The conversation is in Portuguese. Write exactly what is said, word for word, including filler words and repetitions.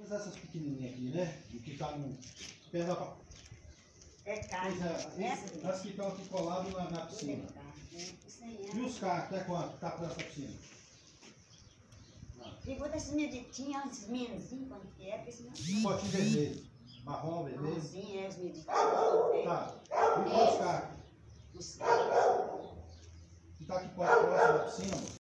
todas essas pequenininhas aqui, né? E que tá no pé da... É carne. Pois é, esse, as que estão aqui coladas na, na piscina. E os carros, até quanto? Tá por essa piscina? Ficou desses meditinhos, esses menorzinhos, quanto que é, porque senão... Potinho vermelho. Marrom, vermelho. Sim, é, os meditinhos. Tá. E os carros? Os carros. Que tá aqui próximo da piscina,